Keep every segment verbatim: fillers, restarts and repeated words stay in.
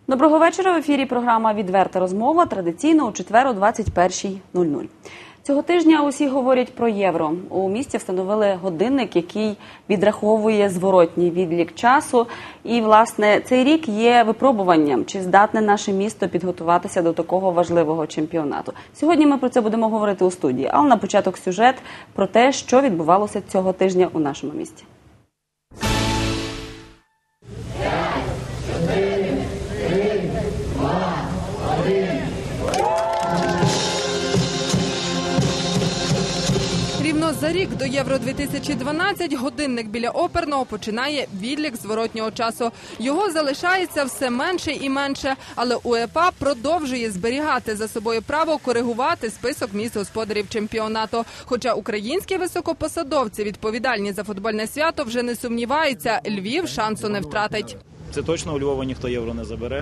Доброго вечора. В ефірі програма «Відверта розмова» традиційно у четвер о двадцять першій нуль нуль. Цього тижня усі говорять про євро. У місті встановили годинник, який відраховує зворотній відлік часу. І, власне, цей рік є випробуванням, чи здатне наше місто підготуватися до такого важливого чемпіонату. Сьогодні ми про це будемо говорити у студії. Але на початок сюжет про те, що відбувалося цього тижня у нашому місті. Рівно за рік до Євро дві тисячі дванадцять годинник біля Оперного починає відлік зворотнього часу. Його залишається все менше і менше, але УЄФА продовжує зберігати за собою право коригувати список міст господарів чемпіонату. Хоча українські високопосадовці, відповідальні за футбольне свято, вже не сумніваються, Львів шансу не втратить. Це точно у Львова ніхто євро не забере.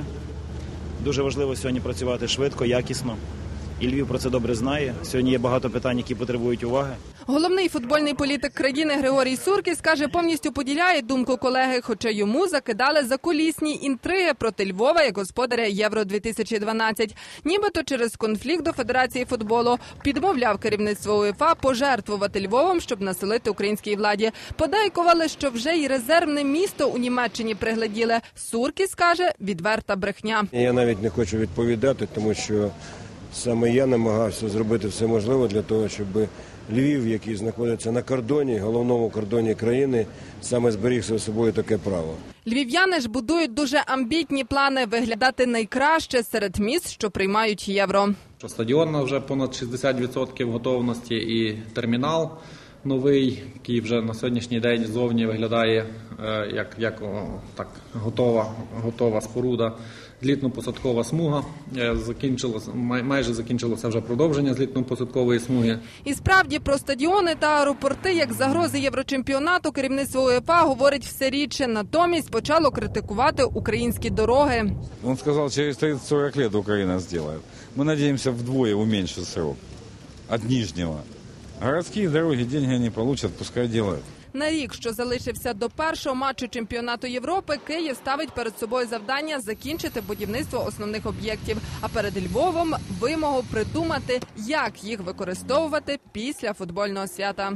Дуже важливо сьогодні працювати швидко, якісно. І Львів про це добре знає. Сьогодні є багато питань, які потребують уваги. Головний футбольний політик країни Григорій Суркіс, каже, повністю поділяє думку колеги, хоча йому закидали закулісні інтриги проти Львова як господаря Євро дві тисячі дванадцять. Нібито через конфлікт до Федерації футболу підмовляв керівництво УЄФА пожертвувати Львовом, щоб населити українській владі. Подейкували, що вже й резервне місто у Німеччині пригляділи. Суркіс каже, відверта брехня. Я навіть не хочу відповідати, тому що саме я намагався зробити все можливе для того, щоб Львів, який знаходиться на кордоні, головному кордоні країни, саме зберіг за собою таке право. Львів'яни ж будують дуже амбітні плани виглядати найкраще серед міст, що приймають євро. Стадіон вже понад шістдесят відсотків готовності і термінал новий, який вже на сьогоднішній день зовні виглядає як, як о, так, готова, готова споруда. Злітно-посадкова смуга, закінчилося, майже закінчилося вже продовження злітно-посадкової смуги. І справді про стадіони та аеропорти як загрози Єврочемпіонату керівництво УЄФА говорить все рідше. Натомість почало критикувати українські дороги. Він сказав, через тридцять-сорок років Україна зробить. Ми сподіваємося вдвоє уменьшити срок від нижнього. Городські дороги гроші не отримають, пускай роблять. На рік, що залишився до першого матчу чемпіонату Європи, Київ ставить перед собою завдання закінчити будівництво основних об'єктів, а перед Львовом вимогу придумати, як їх використовувати після футбольного свята.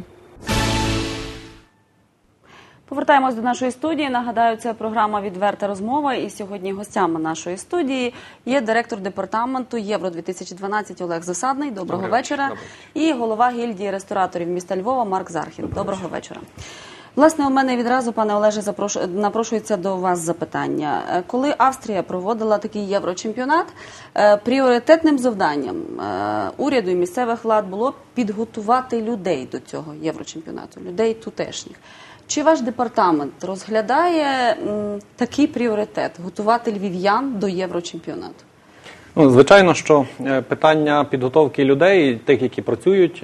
Повертаємось до нашої студії. Нагадаю, це програма «Відверта розмова». І сьогодні гостями нашої студії є директор департаменту Євро дві тисячі дванадцять Олег Засадний. Доброго Добре. вечора. Добре. І голова гільдії рестораторів міста Львова Марк Зархін. Доброго, Доброго вечора. Власне, у мене відразу, пане Олеже, запрошу... напрошується до вас запитання. Коли Австрія проводила такий єврочемпіонат, пріоритетним завданням уряду і місцевих влад було підготувати людей до цього єврочемпіонату, людей тутешніх. Чи ваш департамент розглядає м, такий пріоритет – готувати львів'ян до єврочемпіонату? Ну, звичайно, що питання підготовки людей, тих, які працюють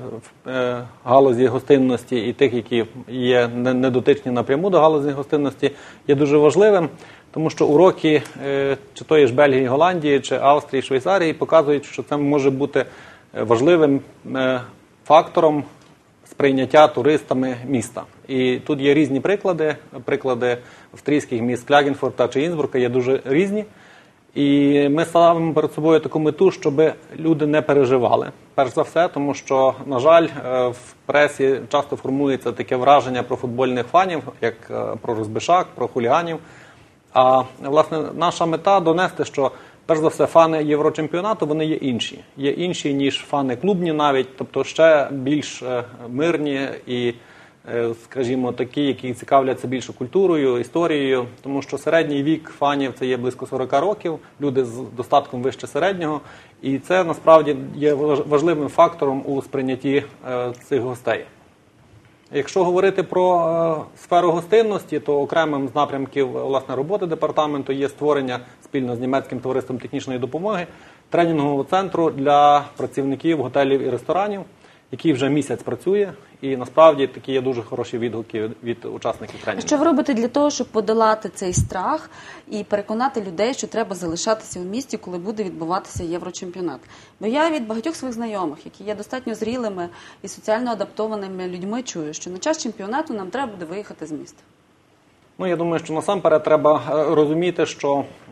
в галузі гостинності, і тих, які є недотичні напряму до галузі гостинності, є дуже важливим, тому що уроки чи тої ж Бельгії, Голландії, чи Австрії, Швейцарії показують, що це може бути важливим фактором сприйняття туристами міста. І тут є різні приклади. Приклади австрійських міст Клягенфурта чи Інсбрука є дуже різні. І ми ставимо перед собою таку мету, щоб люди не переживали. Перш за все, тому що, на жаль, в пресі часто формується таке враження про футбольних фанів, як про розбишак, про хуліганів. А, власне, наша мета – донести, що перш за все, фани Єврочемпіонату, вони є інші. Є інші, ніж фани клубні навіть, тобто ще більш мирні і, скажімо, такі, які цікавляться більше культурою, історією, тому що середній вік фанів – це є близько сорок років, люди з достатком вище середнього, і це, насправді, є важливим фактором у сприйнятті цих гостей. Якщо говорити про е, сферу гостинності, то окремим з напрямків власне роботи департаменту є створення спільно з німецьким товариством технічної допомоги тренінгового центру для працівників готелів і ресторанів, який вже місяць працює, і насправді такі є дуже хороші відгуки від, від учасників тренінгу. Що ви робите для того, щоб подолати цей страх і переконати людей, що треба залишатися в місті, коли буде відбуватися єврочемпіонат? Бо я від багатьох своїх знайомих, які є достатньо зрілими і соціально адаптованими людьми, чую, що на час чемпіонату нам треба буде виїхати з міста. Ну, я думаю, що насамперед треба розуміти, що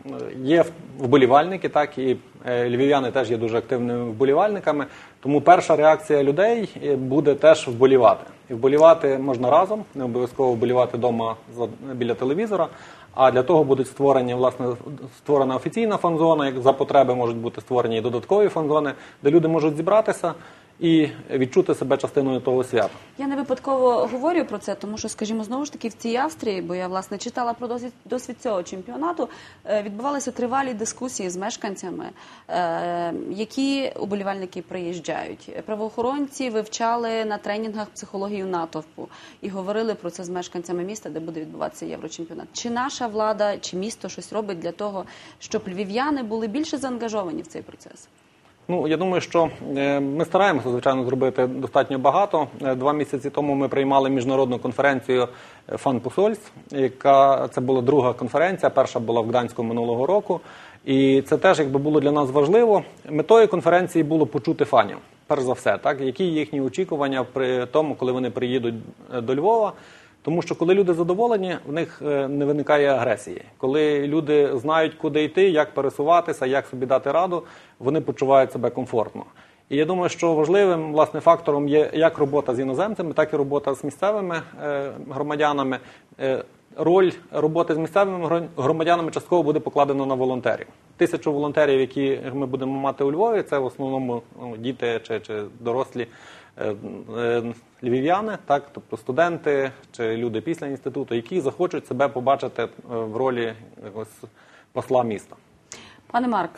є вболівальники, так, і е, львів'яни теж є дуже активними вболівальниками, тому перша реакція людей буде теж вболівати. І вболівати можна разом, не обов'язково вболівати вдома біля телевізора, а для того буде створені, власне, створена офіційна фан-зона, як за потреби можуть бути створені і додаткові фан-зони, де люди можуть зібратися і відчути себе частиною того свята. Я не випадково говорю про це, тому що, скажімо, знову ж таки в цій Австрії, бо я, власне, читала про досвід, досвід цього чемпіонату, е, відбувалися тривалі дискусії з мешканцями, е, які уболівальники приїжджають. Правоохоронці вивчали на тренінгах психологію натовпу і говорили про це з мешканцями міста, де буде відбуватися Єврочемпіонат. Чи наша влада, чи місто щось робить для того, щоб львів'яни були більше заангажовані в цей процес? Ну, я думаю, що е, ми стараємося, звичайно, зробити достатньо багато. Е, Два місяці тому ми приймали міжнародну конференцію «Фан посольств», яка це була друга конференція, перша була в Гданську минулого року. І це теж якби було для нас важливо. Метою конференції було почути фанів, перш за все, так, які їхні очікування при тому, коли вони приїдуть до Львова. Тому що коли люди задоволені, в них не виникає агресії. Коли люди знають, куди йти, як пересуватися, як собі дати раду, вони почувають себе комфортно. І я думаю, що важливим, власне, фактором є як робота з іноземцями, так і робота з місцевими е, громадянами. Е, роль роботи з місцевими громадянами частково буде покладено на волонтерів. Тисячу волонтерів, які ми будемо мати у Львові, це в основному ну, діти чи, чи дорослі е, е, львів'яни, так, тобто студенти чи люди після інституту, які захочуть себе побачити в ролі якогось посла міста. Пане Марк,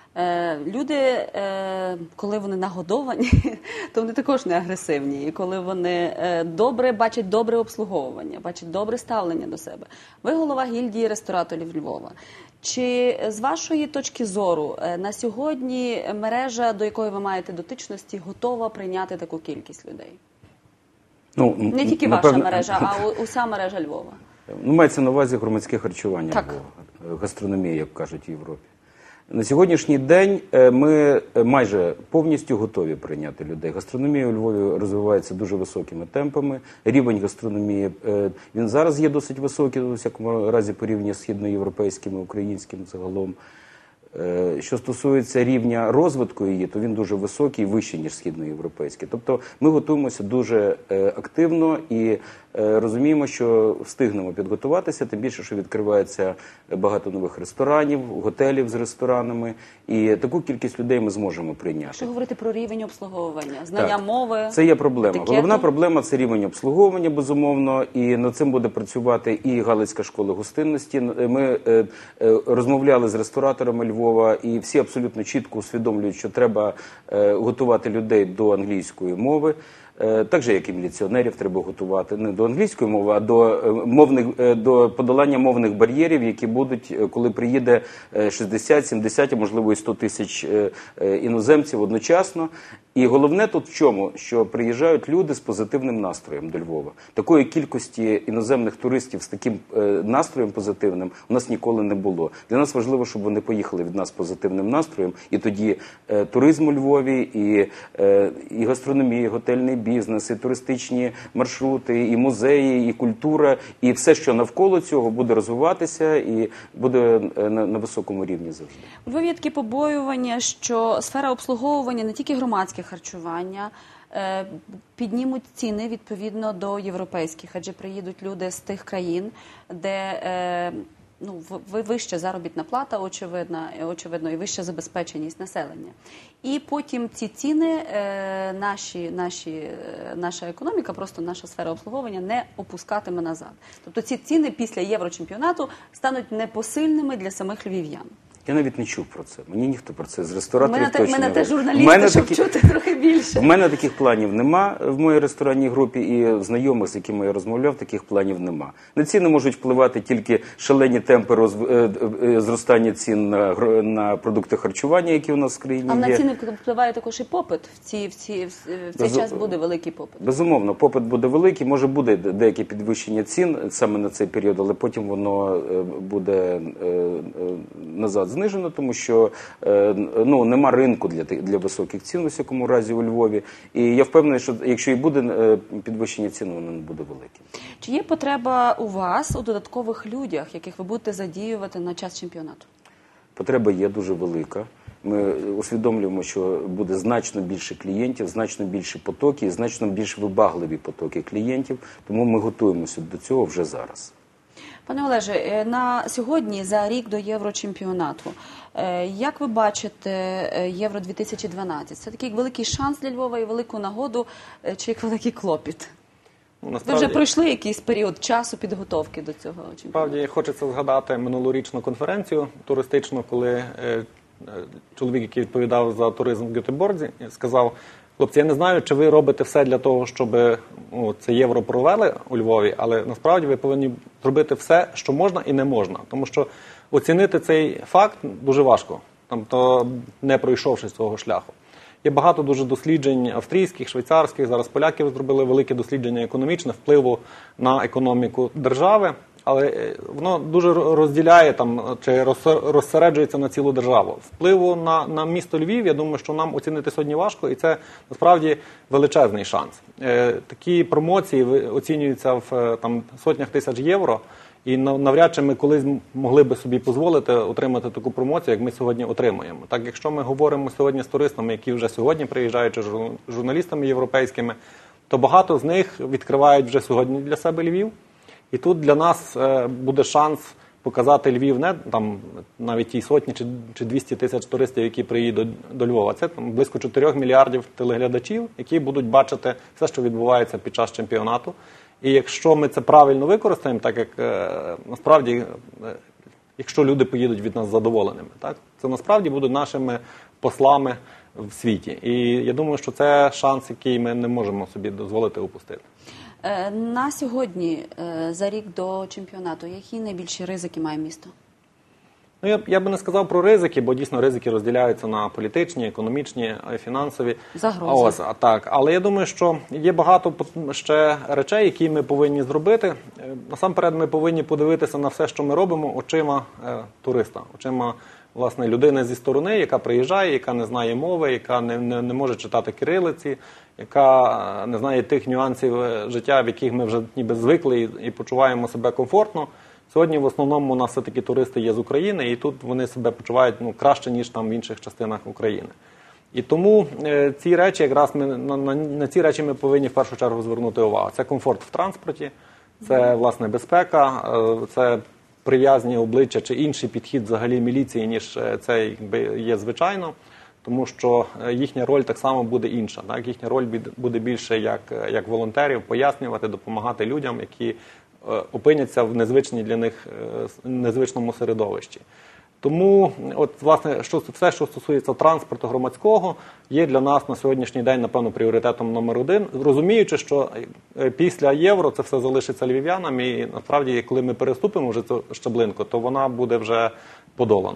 люди, коли вони нагодовані, то вони також не агресивні. І коли вони добре бачать добре обслуговування, бачать добре ставлення до себе. Ви голова гільдії рестораторів Львова. Чи з вашої точки зору на сьогодні мережа, до якої ви маєте дотичності, готова прийняти таку кількість людей? Ну, не тільки напевно... ваша мережа, а уся мережа Львова. Ну, мається на увазі громадське харчування, так. Львова, гастрономія, як кажуть в Європі. На сьогоднішній день ми майже повністю готові прийняти людей. Гастрономія у Львові розвивається дуже високими темпами. Рівень гастрономії, він зараз є досить високий, у всякому разі порівняно з східноєвропейськими, українськими загалом. Що стосується рівня розвитку її, то він дуже високий, вищий, ніж східноєвропейський. Тобто ми готуємося дуже активно і розуміємо, що встигнемо підготуватися, тим більше, що відкривається багато нових ресторанів, готелів з ресторанами, і таку кількість людей ми зможемо прийняти. Що говорити про рівень обслуговування? Знання так, мови? Це є проблема. Етикету? Головна проблема – це рівень обслуговування, безумовно, і над цим буде працювати і Галицька школа гостинності. Ми е, е, розмовляли з рестораторами Львова, і всі абсолютно чітко усвідомлюють, що треба е, готувати людей до англійської мови. Так же, як і міліціонерів, треба готувати не до англійської мови, а до мовних, до подолання мовних бар'єрів, які будуть, коли приїде шістдесят, сімдесят, а можливо і сто тисяч іноземців одночасно. І головне тут в чому? Що приїжджають люди з позитивним настроєм до Львова. Такої кількості іноземних туристів з таким настроєм позитивним у нас ніколи не було. Для нас важливо, щоб вони поїхали від нас з позитивним настроєм, і тоді туризм у Львові, і, і гастрономія, і готельний бізнес, і туристичні маршрути, і музеї, і культура, і все, що навколо цього, буде розвиватися і буде на, на високому рівні завжди. У Львові є такі побоювання, що сфера обслуговування не тільки громадське харчування, піднімуть ціни відповідно до європейських, адже приїдуть люди з тих країн, де ну, вища заробітна плата, очевидно, очевидно, і вища забезпеченість населення. І потім ці ціни, наші, наші, наша економіка, просто наша сфера обслуговування не опускатиме назад. Тобто ці ціни після Єврочемпіонату стануть непосильними для самих львів'ян. Я навіть не чув про це. Мені ніхто про це з рестораторів точно не говорив. Ми на те журналісти, щоб такі... чути трохи більше. В мене таких планів нема в моїй ресторанній групі, і знайомих, з якими я розмовляв, таких планів нема. На ціни можуть впливати тільки шалені темпи роз... зростання цін на... на продукти харчування, які у нас в країні є. А на ціни впливає також і попит. В, ці, в, ці, в цей Без... час буде великий попит. Безумовно, попит буде великий, може буде деяке підвищення цін саме на цей період, але потім воно буде назад знижено, тому що ну, нема ринку для, для високих цін у всякому разі у Львові. І я впевнений, що якщо і буде підвищення цін, воно не буде великим. Чи є потреба у вас у додаткових людях, яких ви будете задіювати на час чемпіонату? Потреба є дуже велика. Ми усвідомлюємо, що буде значно більше клієнтів, значно більше потоки і значно більш вибагливі потоки клієнтів, тому ми готуємося до цього вже зараз. Пане Олеже, на сьогодні, за рік до Єврочемпіонату, як ви бачите Євро дві тисячі дванадцять? Це такий великий шанс для Львова і велику нагоду, чи як великий клопіт? Ну, Ви насправді, вже пройшли якийсь період часу підготовки до цього чемпіонату? Справді, хочеться згадати минулорічну конференцію туристичну, коли е, е, чоловік, який відповідав за туризм в Гетеборзі, сказав: хлопці, я не знаю, чи ви робите все для того, щоб ну, це євро провели у Львові, але насправді ви повинні зробити все, що можна і не можна. Тому що оцінити цей факт дуже важко, тобто не пройшовши цього шляху. Є багато дуже досліджень австрійських, швейцарських, зараз поляки зробили велике дослідження економічне впливу на економіку держави, але воно дуже розділяє там, чи розсереджується на цілу державу. Впливу на, на місто Львів, я думаю, що нам оцінити сьогодні важко, і це насправді величезний шанс. Е, такі промоції оцінюються в там, сотнях тисяч євро, і навряд чи ми колись могли би собі дозволити отримати таку промоцію, як ми сьогодні отримуємо. Так, якщо ми говоримо сьогодні з туристами, які вже сьогодні приїжджають, чи журналістами європейськими, то багато з них відкривають вже сьогодні для себе Львів. І тут для нас буде шанс показати Львів не там навіть ті сотні чи, чи двісті тисяч туристів, які приїдуть до Львова. Це там близько чотирьох мільярдів телеглядачів, які будуть бачити все, що відбувається під час чемпіонату. І якщо ми це правильно використаємо, так як е, насправді, е, якщо люди поїдуть від нас задоволеними, так, це насправді будуть нашими послами в світі. І я думаю, що це шанс, який ми не можемо собі дозволити упустити. Е, на сьогодні, е, за рік до чемпіонату, які найбільші ризики має місто? Ну, я, я би не сказав про ризики, бо дійсно ризики розділяються на політичні, економічні, фінансові. Загрози. Ось, а так. Але я думаю, що є багато ще речей, які ми повинні зробити. Насамперед ми повинні подивитися на все, що ми робимо, очима е, туриста, очима власне людини зі сторони, яка приїжджає, яка не знає мови, яка не, не, не може читати кирилиці, яка не знає тих нюансів життя, в яких ми вже ніби звикли і, і почуваємо себе комфортно. Сьогодні в основному у нас все-таки туристи є з України, і тут вони себе почувають ну, краще, ніж там в інших частинах України. І тому е, ці речі, якраз ми, на, на, на ці речі ми повинні в першу чергу звернути увагу. Це комфорт в транспорті, це, власне, безпека, е, це прив'язані обличчя чи інший підхід взагалі міліції, ніж це якби, є звичайно. Тому що їхня роль так само буде інша. Так? Їхня роль буде більше як, як волонтерів, пояснювати, допомагати людям, які опиняться в незвичній для них незвичному середовищі. Тому, от, власне, що, все, що стосується транспорту громадського, є для нас на сьогоднішній день, напевно, пріоритетом номер один, розуміючи, що після євро це все залишиться львів'янам, і насправді, коли ми переступимо вже цю щаблинку, то вона буде вже подолана.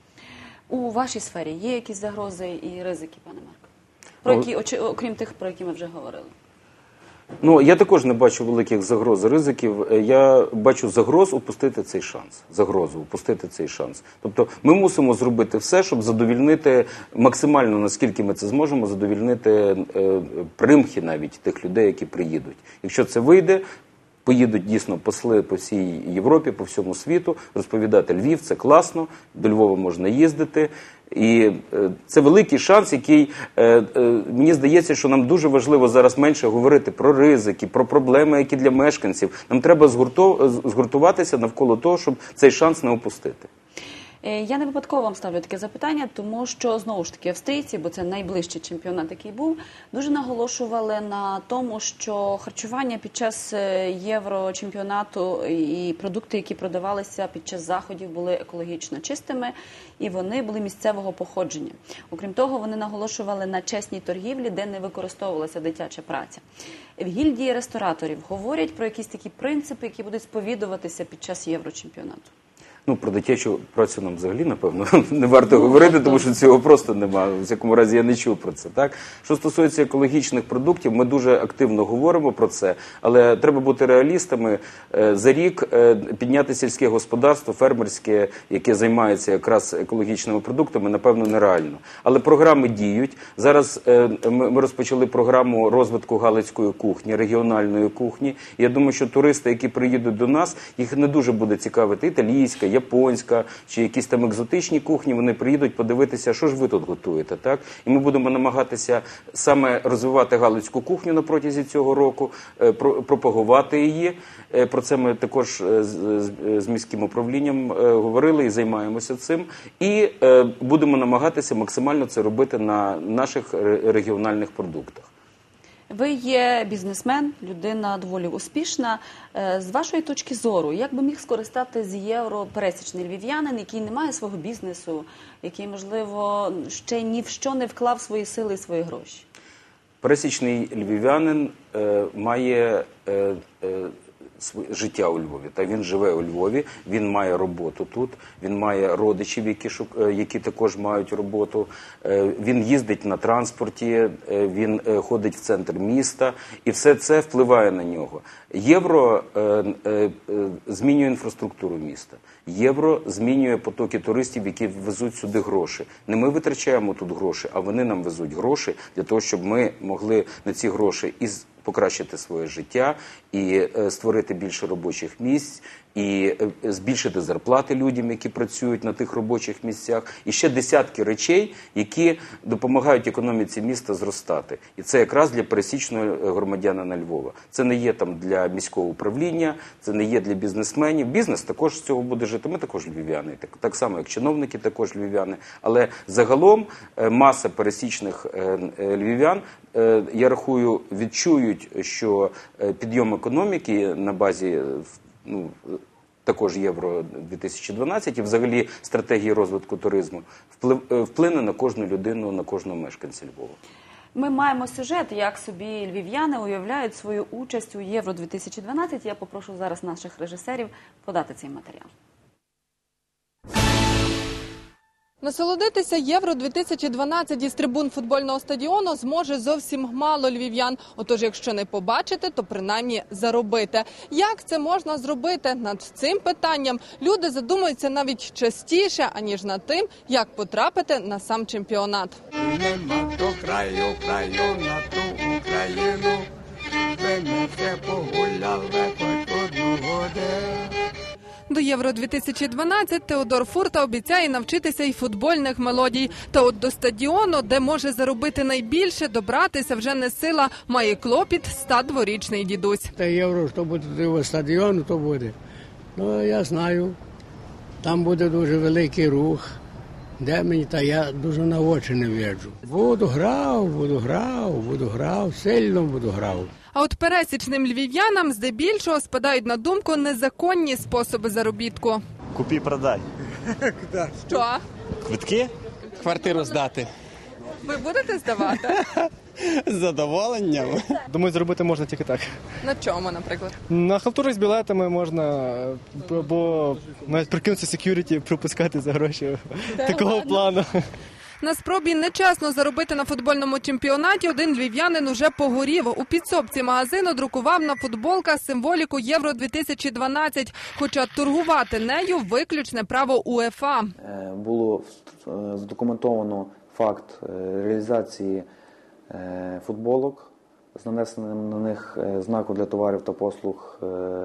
У вашій сфері є якісь загрози і ризики, пане Марко? Про які, окрім тих, про які ми вже говорили? Ну, я також не бачу великих загроз, ризиків. Я бачу загроз упустити цей шанс. Загрозу упустити цей шанс. Тобто ми мусимо зробити все, щоб задовільнити максимально, наскільки ми це зможемо, задовільнити е, примхи навіть тих людей, які приїдуть. Якщо це вийде, поїдуть дійсно посли по всій Європі, по всьому світу, розповідати: Львів – це класно, до Львова можна їздити. І е, це великий шанс, який, е, е, мені здається, що нам дуже важливо зараз менше говорити про ризики, про проблеми, які для мешканців. Нам треба згуртов... згуртуватися навколо того, щоб цей шанс не упустити. Я не випадково вам ставлю таке запитання, тому що, знову ж таки, австрійці, бо це найближчий чемпіонат, який був, дуже наголошували на тому, що харчування під час єврочемпіонату і продукти, які продавалися під час заходів, були екологічно чистими, і вони були місцевого походження. Окрім того, вони наголошували на чесній торгівлі, де не використовувалася дитяча праця. В гільдії рестораторів говорять про якісь такі принципи, які будуть сповідуватися під час єврочемпіонату. Ну, про дитячу працю нам взагалі, напевно, не варто говорити, тому що цього просто немає. В якому разі я не чув про це. Так? Що стосується екологічних продуктів, ми дуже активно говоримо про це, але треба бути реалістами. За рік підняти сільське господарство, фермерське, яке займається якраз екологічними продуктами, напевно, нереально. Але програми діють. Зараз ми розпочали програму розвитку галицької кухні, регіональної кухні. Я думаю, що туристи, які приїдуть до нас, їх не дуже буде цікавити італійська, японська, чи якісь там екзотичні кухні, вони приїдуть подивитися, що ж ви тут готуєте, так? І ми будемо намагатися саме розвивати галицьку кухню на протязі цього року, пропагувати її. Про це ми також з міським управлінням говорили і займаємося цим. І будемо намагатися максимально це робити на наших регіональних продуктах. Ви є бізнесмен, людина доволі успішна. З вашої точки зору, як би міг скористати з євро пересічний львів'янин, який не має свого бізнесу, який, можливо, ще ні в що не вклав свої сили і свої гроші? Пересічний львів'янин е, має е, е, життя у Львові. Та він живе у Львові, він має роботу тут, він має родичів, які, шук... які також мають роботу, він їздить на транспорті, він ходить в центр міста, і все це впливає на нього. Євро е, е, змінює інфраструктуру міста. Євро змінює потоки туристів, які везуть сюди гроші. Не ми витрачаємо тут гроші, а вони нам везуть гроші для того, щоб ми могли на ці гроші і покращити своє життя, і створити більше робочих місць, і збільшити зарплати людям, які працюють на тих робочих місцях. І ще десятки речей, які допомагають економіці міста зростати. І це якраз для пересічного громадянина Львова. Це не є там для міського управління, це не є для бізнесменів. Бізнес також з цього буде жити. Ми також львів'яни, так, так само як чиновники також львів'яни. Але загалом маса пересічних львів'ян, я рахую, відчують, що підйом економіки на базі, ну, також Євро дві тисячі дванадцять і взагалі стратегії розвитку туризму вплине на кожну людину, на кожного мешканця Львова. Ми маємо сюжет, як собі львів'яни уявляють свою участь у Євро дві тисячі дванадцять. Я попрошу зараз наших режисерів подати цей матеріал. Насолодитися Євро дві тисячі дванадцять із трибун футбольного стадіону зможе зовсім мало львів'ян. Отож, якщо не побачити, то принаймні заробити. Як це можна зробити? Над цим питанням люди задумуються навіть частіше, аніж над тим, як потрапити на сам чемпіонат. Нема до краю, краю на ту Україну, ви не все погуляли хоч одну годину. До Євро дві тисячі дванадцять Теодор Фурта обіцяє навчитися і футбольних мелодій. Та от до стадіону, де може заробити найбільше, добратися вже не сила, має клопіт ста дворічний дідусь. Та євро, що буде до стадіону, то буде. Ну, я знаю, там буде дуже великий рух. Де мені, та я дуже на очі не виджу. Буду грав, буду грав, буду грав, сильно буду грав. А от пересічним львів'янам здебільшого спадають на думку незаконні способи заробітку. Купі-продай. Що? Квитки? Квартиру здати. Ви будете здавати? З задоволенням. Думаю, заробити можна тільки так. На чому, наприклад? На халтурах з білетами можна, бо навіть прикинутися секюріті, пропускати за гроші. Такого плану. На спробі нечесно заробити на футбольному чемпіонаті один львів'янин уже погорів. У підсобці магазину друкував на футболках символіку Євро дві тисячі дванадцять, хоча торгувати нею виключне право УЄФА. Було задокументовано факт реалізації футболок з нанесеним на них знаком для товарів та послуг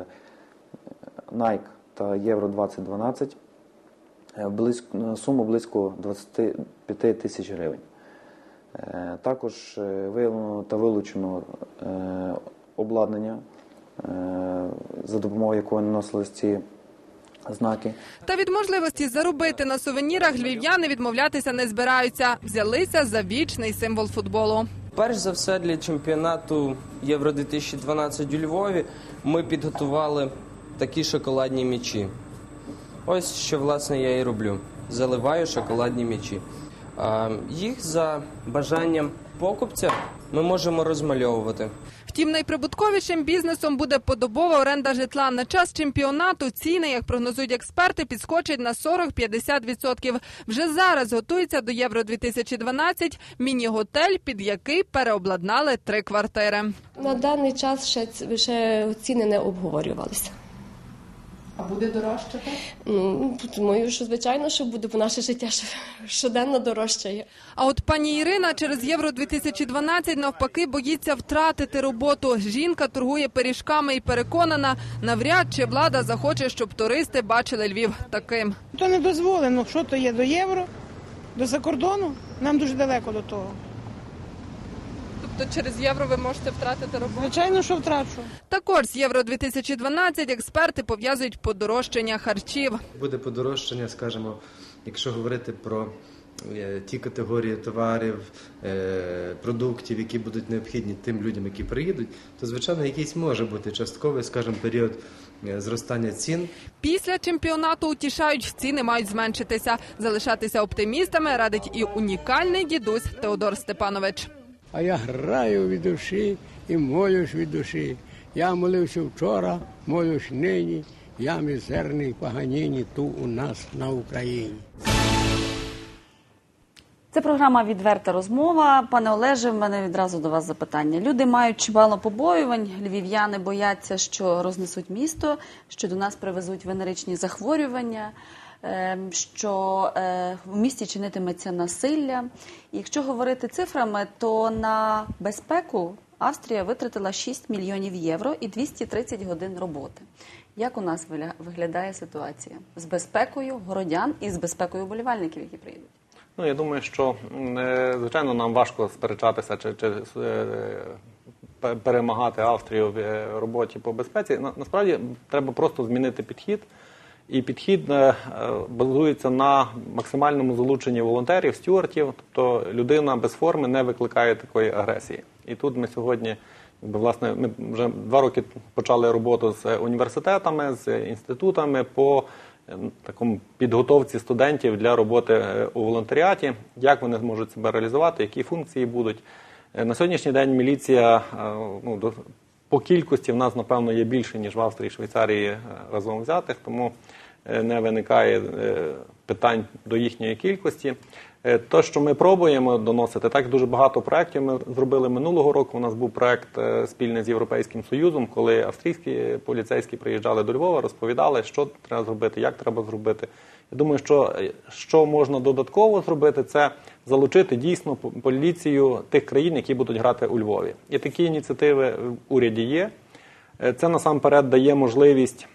Nike та Євро двадцять дванадцять. Близько, суму близько двадцять п'ять тисяч гривень. Також виявлено та вилучено обладнання, за допомогою якого наносились ці знаки. Та від можливості заробити на сувенірах львів'яни відмовлятися не збираються. Взялися за вічний символ футболу. Перш за все для чемпіонату Євро дві тисячі дванадцять у Львові ми підготували такі шоколадні м'ячі. Ось що, власне, я і роблю. Заливаю шоколадні м'ячі. Їх за бажанням покупця ми можемо розмальовувати. Втім, найприбутковішим бізнесом буде подобова оренда житла. На час чемпіонату ціни, як прогнозують експерти, підскочать на сорок-п'ятдесят відсотків. Вже зараз готується до Євро дві тисячі дванадцять міні-готель, під який переобладнали три квартири. На даний час ще, ще ціни не обговорювалися. А буде дорожче, так? Ну, думаю, що звичайно, що буде, бо наше життя щоденно дорожчає. А от пані Ірина через Євро дві тисячі дванадцять навпаки боїться втратити роботу. Жінка торгує пиріжками і переконана, навряд чи влада захоче, щоб туристи бачили Львів таким. То не дозволено, що то є до євро, до закордону, нам дуже далеко до того. Тобто через євро ви можете втратити роботу? Звичайно, що втрачу. Також з Євро дві тисячі дванадцять експерти пов'язують подорожчання харчів. Буде подорожчання, скажімо, якщо говорити про е, ті категорії товарів, е, продуктів, які будуть необхідні тим людям, які приїдуть, то, звичайно, якийсь може бути частковий, скажімо, період е, зростання цін. Після чемпіонату утішають, ціни мають зменшитися. Залишатися оптимістами радить і унікальний дідусь Теодор Степанович. А я граю від душі і молюсь від душі. Я молився вчора, молюсь нині, я мізерний поганіні ту у нас на Україні. Це програма «Відверта розмова». Пане Олеже, в мене відразу до вас запитання. Люди мають чимало побоювань, львів'яни бояться, що рознесуть місто, що до нас привезуть венеричні захворювання, що в місті чинитиметься насилля. І якщо говорити цифрами, то на безпеку Австрія витратила шість мільйонів євро і двісті тридцять годин роботи. Як у нас виглядає ситуація з безпекою городян і з безпекою вболівальників, які приїдуть? Ну, я думаю, що, звичайно, нам важко сперечатися чи, чи перемагати Австрію в роботі по безпеці. Насправді, треба просто змінити підхід. І підхід базується на максимальному залученні волонтерів, стюартів. Тобто людина без форми не викликає такої агресії. І тут ми сьогодні, власне, ми вже два роки почали роботу з університетами, з інститутами по такому підготовці студентів для роботи у волонтеріаті, як вони зможуть себе реалізувати, які функції будуть. На сьогоднішній день міліція, ну, до, по кількості в нас, напевно, є більше, ніж в Австрії і Швейцарії разом взятих, тому не виникає питань до їхньої кількості. Те, що ми пробуємо доносити, так дуже багато проєктів ми зробили минулого року. У нас був проєкт спільний з Європейським Союзом, коли австрійські поліцейські приїжджали до Львова, розповідали, що треба зробити, як треба зробити. Я думаю, що, що можна додатково зробити, це залучити дійсно поліцію тих країн, які будуть грати у Львові. І такі ініціативи в уряді є. Це насамперед дає можливість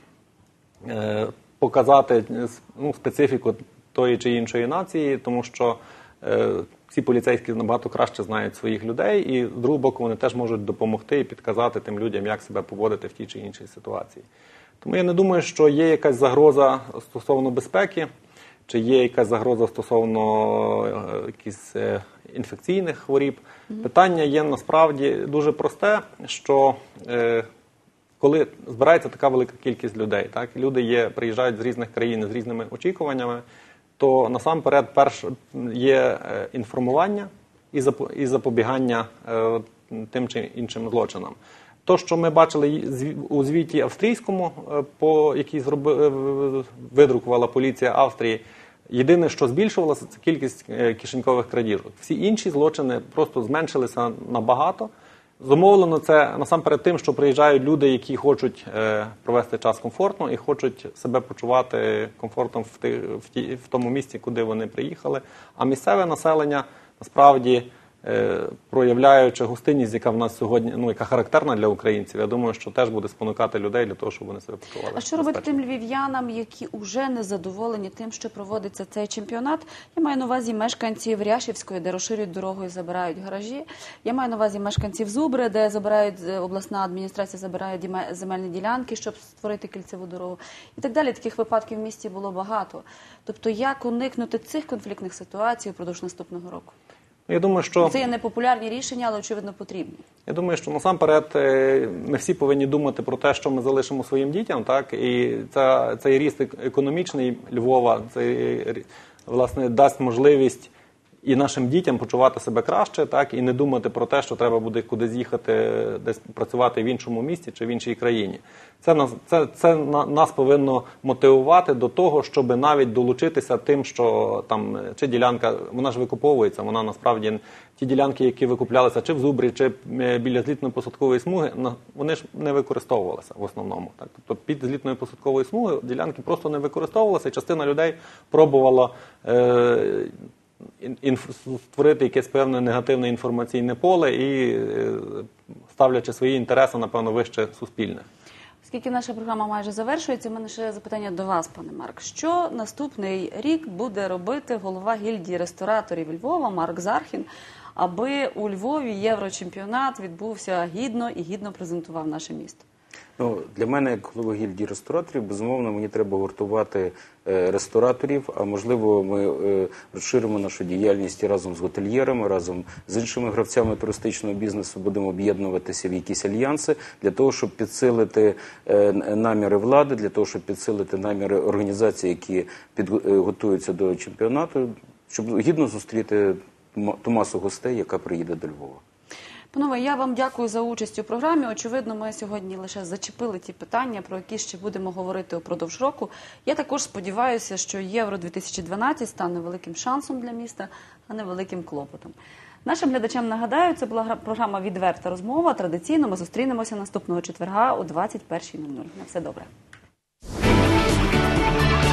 показати, ну, специфіку тої чи іншої нації, тому що е, ці поліцейські набагато краще знають своїх людей, і з другого боку вони теж можуть допомогти і підказати тим людям, як себе поводити в тій чи іншій ситуації. Тому я не думаю, що є якась загроза стосовно безпеки, чи є якась загроза стосовно е, якихось е, інфекційних хворіб. Mm-hmm. Питання є насправді дуже просте, що е, коли збирається така велика кількість людей, так, люди є, приїжджають з різних країн з різними очікуваннями, то насамперед перш є інформування і запобігання тим чи іншим злочинам. То, що ми бачили у звіті австрійському, по який зробив, видрукувала поліція Австрії, єдине, що збільшувалося, це кількість кишенькових крадіжок. Всі інші злочини просто зменшилися набагато. Зумовлено це насамперед тим, що приїжджають люди, які хочуть е, провести час комфортно і хочуть себе почувати комфортом в, ті, в, ті, в тому місці, куди вони приїхали. А місцеве населення, насправді, е, проявляючи гостинність, яка в нас сьогодні, ну, яка характерна для українців, я думаю, що теж буде спонукати людей для того, щоб вони себе почували. А що робити тим львів'янам, які вже не задоволені тим, що проводиться цей чемпіонат? Я маю на увазі мешканців Ряшівської, де розширюють дорогу і забирають гаражі. Я маю на увазі мешканців Зубри, де забирають, обласна адміністрація забирає земельні ділянки, щоб створити кільцеву дорогу. І так далі. Таких випадків в місті було багато. Тобто, як уникнути цих конфліктних ситуацій впродовж наступного року? Я думаю, що це є непопулярні рішення, але, очевидно, потрібні. Я думаю, що насамперед не всі повинні думати про те, що ми залишимо своїм дітям, так? І це, цей ріст економічний Львова, це, власне, дасть можливість і нашим дітям почувати себе краще, так, і не думати про те, що треба буде кудись їхати, десь працювати в іншому місті чи в іншій країні. Це нас, це, це нас повинно мотивувати до того, щоб навіть долучитися тим, що там чи ділянка, вона ж викуповується, вона насправді, ті ділянки, які викуплялися чи в Зубрі, чи біля злітно-посадкової смуги, вони ж не використовувалися в основному. Так? Тобто під злітною посадковою смугою ділянки просто не використовувалися, і частина людей пробувала е, інф, створити якесь певне негативне інформаційне поле і е, ставлячи свої інтереси, напевно, вище суспільних. Оскільки наша програма майже завершується, у мене ще запитання до вас, пане Марк. Що наступний рік буде робити голова гільдії рестораторів Львова Марк Зархін, аби у Львові єврочемпіонат відбувся гідно і гідно презентував наше місто? Ну, для мене, як голови гільдії рестораторів, безумовно, мені треба гуртувати е, рестораторів, а можливо, ми е, розширимо нашу діяльність і разом з готельєрами, разом з іншими гравцями туристичного бізнесу будемо об'єднуватися в якісь альянси для того, щоб підсилити е, наміри влади, для того, щоб підсилити наміри організацій, які під, е, готуються до чемпіонату, щоб гідно зустріти ту масу гостей, яка приїде до Львова. Панове, я вам дякую за участь у програмі. Очевидно, ми сьогодні лише зачепили ті питання, про які ще будемо говорити упродовж року. Я також сподіваюся, що Євро дві тисячі дванадцять стане великим шансом для міста, а не великим клопотом. Нашим глядачам нагадаю, це була програма «Відверта розмова». Традиційно ми зустрінемося наступного четверга о двадцять першій нуль нуль. На все добре.